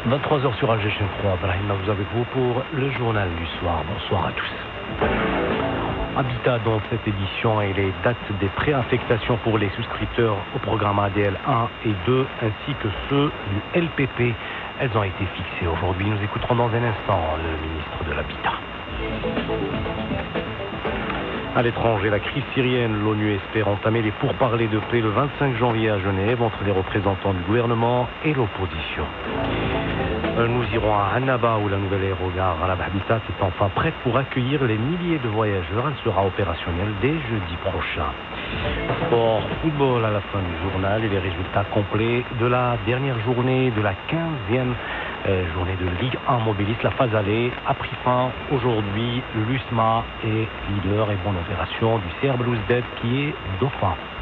23h sur Alger 3, Brahim vous avec vous pour le journal du soir. Bonsoir à tous. Habitat dans cette édition et les dates des préaffectations pour les souscripteurs au programme ADL 1 et 2 ainsi que ceux du LPP. Elles ont été fixées aujourd'hui. Nous écouterons dans un instant le ministre de l'Habitat. À l'étranger, la crise syrienne, l'ONU espère entamer les pourparlers de paix le 25 janvier à Genève entre les représentants du gouvernement et l'opposition. Nous irons à Annaba où la nouvelle aérogare à la Habitat est enfin prête pour accueillir les milliers de voyageurs. Elle sera opérationnelle dès jeudi prochain. Sport, football à la fin du journal et les résultats complets de la dernière journée de la 15e journée de Ligue 1 Mobiliste. La phase aller a pris fin aujourd'hui. L'USMA est leader et bonne opération du CR Blues Dead qui est dauphin.